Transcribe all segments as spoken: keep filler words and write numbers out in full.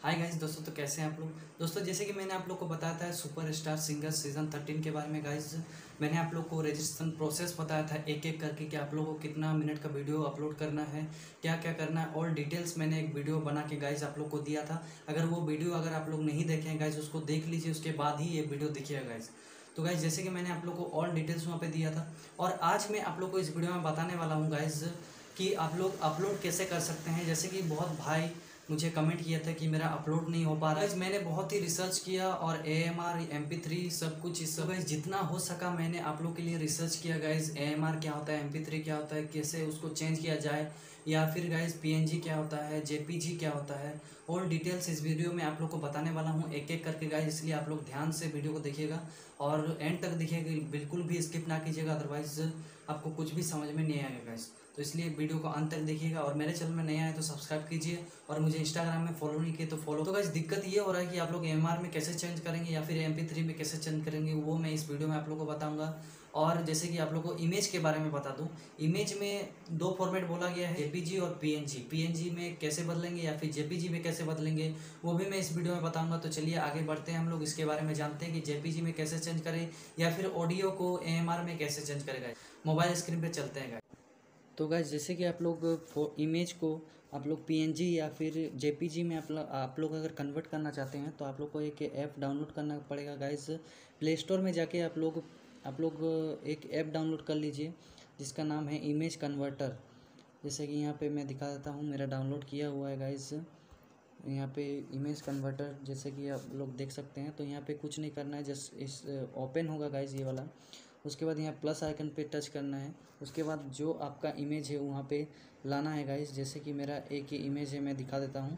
Hi guys दोस्तों, तो कैसे हैं आप लोग। दोस्तों जैसे कि मैंने आप लोग को बताया था super star singer season thirteen के बारे में गाइस, मैंने आप लोग को रजिस्ट्रेशन प्रोसेस बताया था एक एक करके कि आप लोगों को कितना मिनट का वीडियो अपलोड करना है, क्या क्या करना है, और डिटेल्स मैंने एक वीडियो बना के गाइस आप लोग को दिया था। अगर वो वीडियो अगर आप लोग नहीं देखे हैं गाइस, उसको देख लीजिए, उसके बाद ही ये वीडियो देखिएगा गाइस। तो गाइस जैसे कि मैंने आप लोग को ऑल डिटेल्स वहाँ पे दिया था, और आज मैं आप लोग को इस वीडियो में बताने वाला हूँ गाइस कि आप लोग अपलोड कैसे कर सकते हैं। जैसे कि बहुत भाई मुझे कमेंट किया था कि मेरा अपलोड नहीं हो पा रहा है। मैंने बहुत ही रिसर्च किया और A M R M P three सब कुछ इस सब गाइस जितना हो सका मैंने आप लोग के लिए रिसर्च किया गाइस। ए एम आर क्या होता है, एम पी थ्री क्या होता है, कैसे उसको चेंज किया जाए, या फिर गाइस पी एन जी क्या होता है, जे पी जी क्या होता है, ऑल डिटेल्स इस वीडियो में आप लोग को बताने वाला हूँ एक एक करके गाइस। इसलिए आप लोग ध्यान से वीडियो को देखिएगा और एंड तक देखिएगा, बिल्कुल भी स्किप ना कीजिएगा, अदरवाइज आपको कुछ भी समझ में नहीं आएगा गाइस। तो इसलिए वीडियो को अंत तक देखिएगा, और मेरे चैनल में नया है तो सब्सक्राइब कीजिए, और मुझे इंस्टाग्राम में फॉलो नहीं किए तो फॉलो। तो गाइस दिक्कत ये हो रहा है कि आप लोग एम आर में कैसे चेंज करेंगे या फिर एम पी थ्री में कैसे चेंज करेंगे, वो मैं इस वीडियो में आप लोग को बताऊंगा। और जैसे कि आप लोग को इमेज के बारे में बता दूं, इमेज में दो फॉर्मेट बोला गया है, जे पी जी और P N G. P N G में कैसे बदलेंगे या फिर जे पी जी में कैसे बदलेंगे, वो भी मैं इस वीडियो में बताऊंगा। तो चलिए आगे बढ़ते हैं, हम लोग इसके बारे में जानते हैं कि जे पी जी में कैसे चेंज करें या फिर ऑडियो को ए एम आर में कैसे चेंज करेगा। मोबाइल स्क्रीन पर चलते हैं। तो गाइस जैसे कि आप लोग इमेज को आप लोग पीएनजी या फिर जेपीजी में आप लोग आप लोग अगर कन्वर्ट करना चाहते हैं तो आप लोग को एक ऐप डाउनलोड करना पड़ेगा गाइस। प्ले स्टोर में जाके आप लोग आप लोग एक ऐप डाउनलोड कर लीजिए जिसका नाम है इमेज कन्वर्टर। जैसे कि यहाँ पे मैं दिखा देता हूँ, मेरा डाउनलोड किया हुआ है गाइस। यहाँ पे इमेज कन्वर्टर जैसे कि आप लोग देख सकते हैं। तो यहाँ पे कुछ नहीं करना है, जस्ट इस ओपन होगा गाइस ये वाला। उसके बाद यहाँ प्लस आइकन पे टच करना है। उसके बाद जो आपका इमेज है वहाँ पे लाना है गाइस। जैसे कि मेरा एक ही इमेज है, मैं दिखा देता हूँ।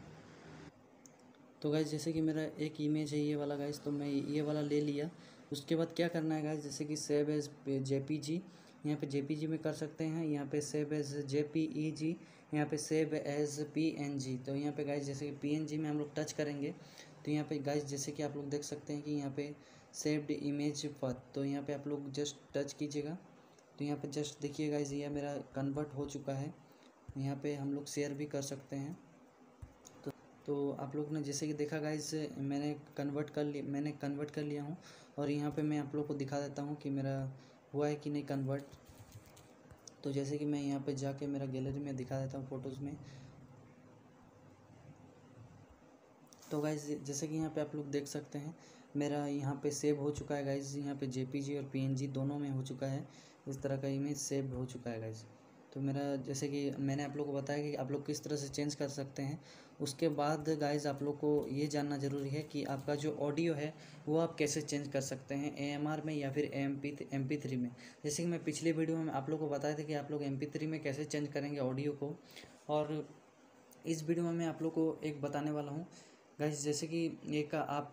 तो गाइस जैसे कि मेरा एक इमेज है ये वाला गाइस, तो मैं ये वाला ले लिया। उसके बाद क्या करना है गाइस, जैसे कि सेव एज जेपीजी, यहाँ पे जेपीजी में कर सकते हैं। यहाँ पे सेव एज जेपीईजी, यहाँ पे सेव एज पीएनजी। तो यहाँ पे गाइस जैसे कि पीएनजी में हम लोग टच करेंगे तो यहाँ पे गाइस जैसे कि आप लोग देख सकते हैं कि यहाँ पे सेव्ड इमेज पर, तो यहाँ पे आप लोग जस्ट टच कीजिएगा। तो यहाँ पे जस्ट देखिए गाइस ये मेरा कन्वर्ट हो चुका है। यहाँ पे हम लोग शेयर भी कर सकते हैं। तो तो आप लोग ने जैसे कि देखा गाइस, मैंने कन्वर्ट कर लिया मैंने कन्वर्ट कर लिया हूँ। और यहाँ पे मैं आप लोग को दिखा देता हूँ कि मेरा हुआ है कि नहीं कन्वर्ट। तो जैसे कि मैं यहाँ पे जाके मेरा गैलरी में दिखा देता हूँ फ़ोटोज़ में। तो गाइस जैसे कि यहाँ पे आप लोग देख सकते हैं मेरा यहाँ पे सेव हो चुका है गाइस। यहाँ पे जेपीजी और पीएनजी दोनों में हो चुका है, इस तरह का इमेज सेव हो चुका है गाइस। तो मेरा जैसे कि मैंने आप लोग को बताया कि आप लोग किस तरह से चेंज कर सकते हैं। उसके बाद गाइस आप लोग को ये जानना ज़रूरी है कि आपका जो ऑडियो है वो आप कैसे चेंज कर सकते हैं, ए एम आर में या फिर M P M P three में। जैसे कि मैं पिछले वीडियो में आप लोग को बताया था कि आप लोग एम पी थ्री में कैसे चेंज करेंगे ऑडियो को, और इस वीडियो में मैं आप लोग को एक बताने वाला हूँ गाइस। जैसे कि एक आप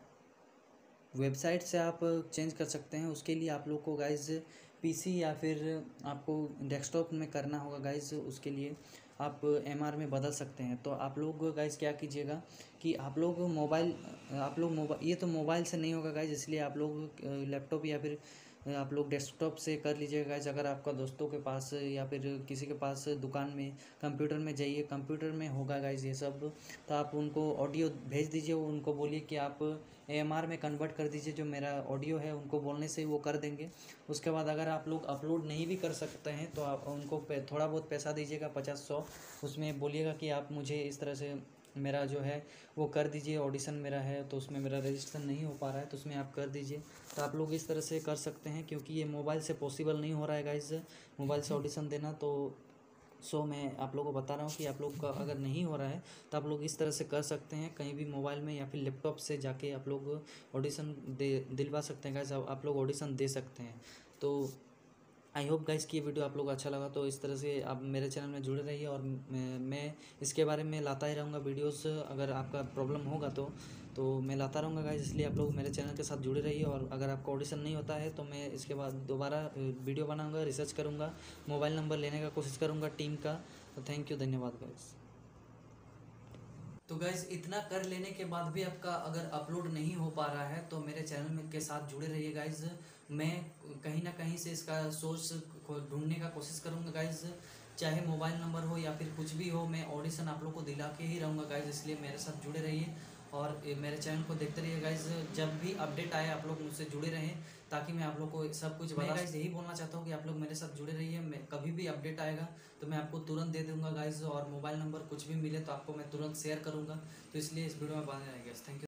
वेबसाइट से आप चेंज कर सकते हैं। उसके लिए आप लोग को गाइस पीसी या फिर आपको डेस्कटॉप में करना होगा गाइस। उसके लिए आप एमआर में बदल सकते हैं। तो आप लोग गाइस क्या कीजिएगा कि आप लोग मोबाइल आप लोग मोबाइल ये तो मोबाइल से नहीं होगा गाइस, इसलिए आप लोग लैपटॉप या फिर आप लोग डेस्कटॉप से कर लीजिएगा गाइस। अगर आपका दोस्तों के पास या फिर किसी के पास दुकान में कंप्यूटर में जाइए, कंप्यूटर में होगा गाइस ये सब। तो आप उनको ऑडियो भेज दीजिए, उनको बोलिए कि आप ए एम आर में कन्वर्ट कर दीजिए, जो मेरा ऑडियो है उनको बोलने से वो कर देंगे। उसके बाद अगर आप लोग अपलोड नहीं भी कर सकते हैं तो आप उनको थोड़ा बहुत पैसा दीजिएगा, पचास सौ। उसमें बोलिएगा कि आप मुझे इस तरह से मेरा जो है वो कर दीजिए, ऑडिशन मेरा है तो उसमें मेरा रजिस्ट्रेशन नहीं हो पा रहा है तो उसमें आप कर दीजिए। तो आप लोग इस तरह से कर सकते हैं, क्योंकि ये मोबाइल से पॉसिबल नहीं हो रहा है गाइस, मोबाइल से ऑडिशन देना। तो सो मैं आप लोगों को बता रहा हूँ कि आप लोग का अगर नहीं हो रहा है तो आप लोग इस तरह से कर सकते हैं, कहीं भी मोबाइल में या फिर लैपटॉप से जाके आप लोग ऑडिशन दे दिलवा सकते हैं गाइस, आप लोग ऑडिशन दे सकते हैं। तो आई होप गाइस कि ये वीडियो आप लोग को अच्छा लगा। तो इस तरह से आप मेरे चैनल में जुड़े रहिए, और मैं, मैं इसके बारे में लाता ही रहूँगा वीडियोस। अगर आपका प्रॉब्लम होगा तो तो मैं लाता रहूँगा गाइस, इसलिए आप लोग मेरे चैनल के साथ जुड़े रहिए। और अगर आपका ऑडिशन नहीं होता है तो मैं इसके बाद दोबारा वीडियो बनाऊँगा, रिसर्च करूँगा, मोबाइल नंबर लेने का कोशिश करूँगा टीम का। तो थैंक यू, धन्यवाद गाइस। तो गाइज इतना कर लेने के बाद भी आपका अगर अपलोड नहीं हो पा रहा है तो मेरे चैनल में के साथ जुड़े रहिए गाइज। मैं कहीं ना कहीं से इसका सोर्स ढूंढने का कोशिश करूंगा गाइज। चाहे मोबाइल नंबर हो या फिर कुछ भी हो, मैं ऑडिशन आप लोग को दिला के ही रहूँगा गाइज, इसलिए मेरे साथ जुड़े रहिए और ए, मेरे चैनल को देखते रहिए गाइज। जब भी अपडेट आए आप लोग मुझसे जुड़े रहें, ताकि मैं आप लोग को सब कुछ बता। गाइज यही बोलना चाहता हूँ कि आप लोग मेरे साथ जुड़े रहिए, मैं कभी भी अपडेट आएगा तो मैं आपको तुरंत दे दूँगा गाइज, और मोबाइल नंबर कुछ भी मिले तो आपको मैं तुरंत शेयर करूँगा। तो इसलिए इस वीडियो में बने रहेंगे। Thank you.